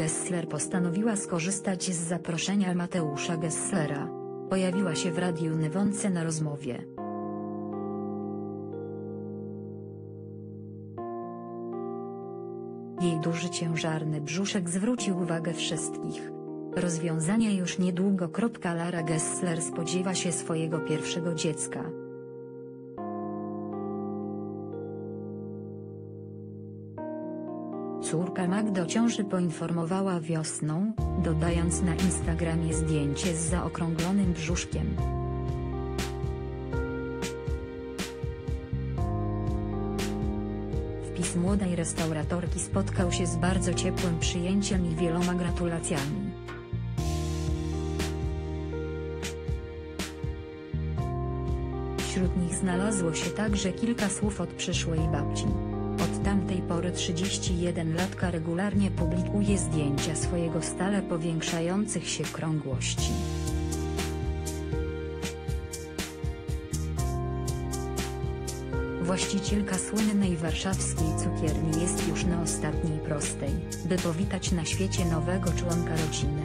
Gessler postanowiła skorzystać z zaproszenia Mateusza Gesslera. Pojawiła się w Radiu Newonce na rozmowie. Jej duży ciężarny brzuszek zwrócił uwagę wszystkich. Rozwiązanie już niedługo. Lara Gessler spodziewa się swojego pierwszego dziecka. Córka Magda o ciąży poinformowała wiosną, dodając na Instagramie zdjęcie z zaokrąglonym brzuszkiem. Wpis młodej restauratorki spotkał się z bardzo ciepłym przyjęciem i wieloma gratulacjami. Wśród nich znalazło się także kilka słów od przyszłej babci. Od tamtej pory 31-latka regularnie publikuje zdjęcia swojego stale powiększających się krągłości. Właścicielka słynnej warszawskiej cukierni jest już na ostatniej prostej, by powitać na świecie nowego członka rodziny.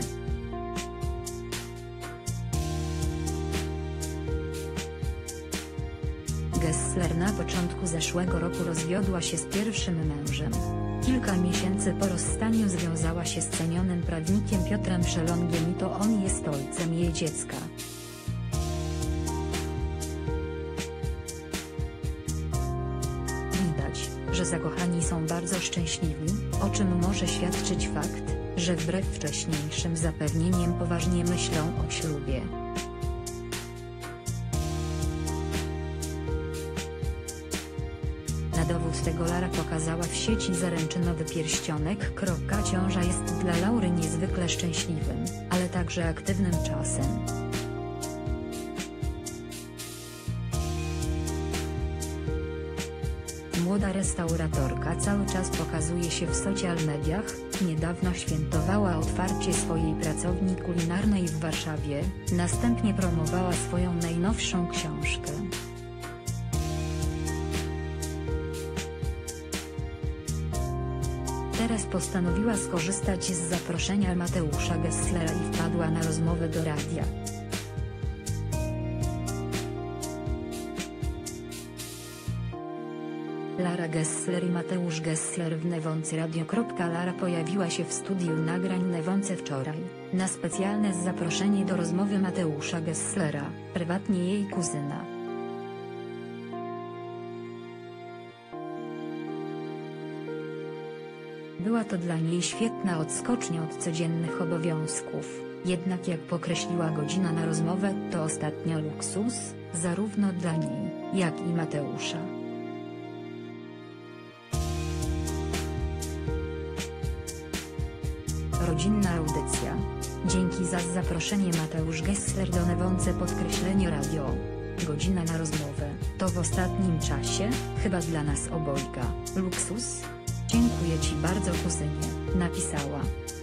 Gessler na początku zeszłego roku rozwiodła się z pierwszym mężem. Kilka miesięcy po rozstaniu związała się z cenionym prawnikiem Piotrem Szelongiem i to on jest ojcem jej dziecka. Widać, że zakochani są bardzo szczęśliwi, o czym może świadczyć fakt, że wbrew wcześniejszym zapewnieniom poważnie myślą o ślubie. Na dowód tego Lara pokazała w sieci zaręczynowy pierścionek. Ciąża jest dla Laury niezwykle szczęśliwym, ale także aktywnym czasem. Młoda restauratorka cały czas pokazuje się w social mediach. Niedawno świętowała otwarcie swojej pracowni kulinarnej w Warszawie, następnie promowała swoją najnowszą książkę. Teraz postanowiła skorzystać z zaproszenia Mateusza Gesslera i wpadła na rozmowę do radia. Lara Gessler i Mateusz Gessler w Newonce. Radio. Lara pojawiła się w studiu nagrań Newonce wczoraj, na specjalne zaproszenie do rozmowy Mateusza Gesslera, prywatnie jej kuzyna. Była to dla niej świetna odskocznia od codziennych obowiązków, jednak jak podkreśliła, godzina na rozmowę to ostatnio luksus, zarówno dla niej, jak i Mateusza. Rodzinna audycja. Dzięki za zaproszenie. Mateusz Gessler do Newonce. Podkreślenie radio. Godzina na rozmowę, to w ostatnim czasie, chyba dla nas obojga, luksus. Dziękuję ci bardzo, kuzynie, napisała.